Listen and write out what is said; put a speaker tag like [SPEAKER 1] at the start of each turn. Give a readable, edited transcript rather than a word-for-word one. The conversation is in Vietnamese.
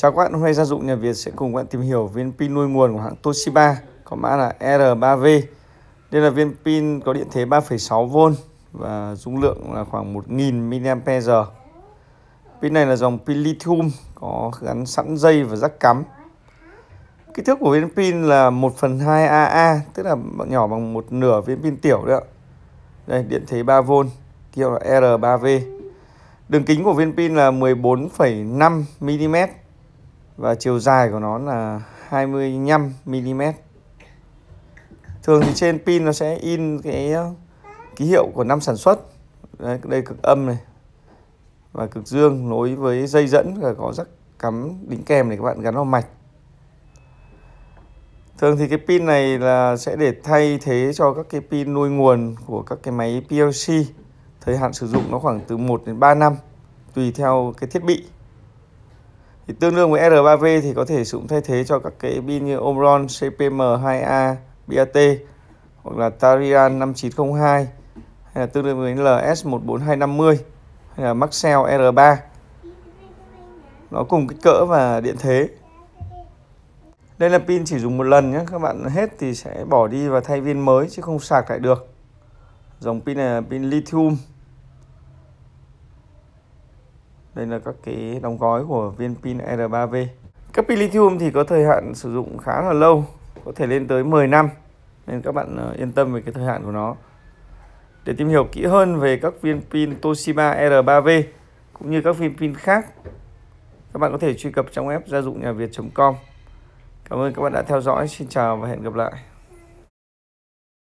[SPEAKER 1] Chào các bạn, hôm nay Gia dụng Nhà Việt sẽ cùng các bạn tìm hiểu viên pin nuôi nguồn của hãng Toshiba có mã là R3V. Đây là viên pin có điện thế 3,6V và dung lượng là khoảng 1000 mAh. Pin này là dòng pin lithium có gắn sẵn dây và jack cắm. Kích thước của viên pin là 1/2 AA, tức là nhỏ bằng một nửa viên pin tiểu đấy ạ. Đây, điện thế 3V, kêu là R3V. Đường kính của viên pin là 14,5 mm và chiều dài của nó là 25 mm. Thường thì trên pin nó sẽ in cái ký hiệu của năm sản xuất. Đây cực âm này và cực dương nối với dây dẫn và có jack cắm đính kèm để các bạn gắn vào mạch. Thường thì cái pin này là sẽ để thay thế cho các cái pin nuôi nguồn của các cái máy PLC. Thời hạn sử dụng nó khoảng từ 1 đến 3 năm tùy theo cái thiết bị. Thì tương đương với R3V thì có thể sử dụng thay thế cho các cái pin như Omron CPM2A BAT hoặc là Tarian 5902 hay là tương đương với LS14250 hay là Maxell R3. Nó cùng kích cỡ và điện thế. Đây là pin chỉ dùng một lần nhé, các bạn hết thì sẽ bỏ đi và thay viên mới chứ không sạc lại được. Dòng pin này là pin lithium. Đây là các cái đóng gói của viên pin R3V. Các pin lithium thì có thời hạn sử dụng khá là lâu, có thể lên tới 10 năm. Nên các bạn yên tâm về cái thời hạn của nó. Để tìm hiểu kỹ hơn về các viên pin Toshiba R3V cũng như các viên pin khác, các bạn có thể truy cập trong web gia dụng nhà Việt.com. Cảm ơn các bạn đã theo dõi. Xin chào và hẹn gặp lại.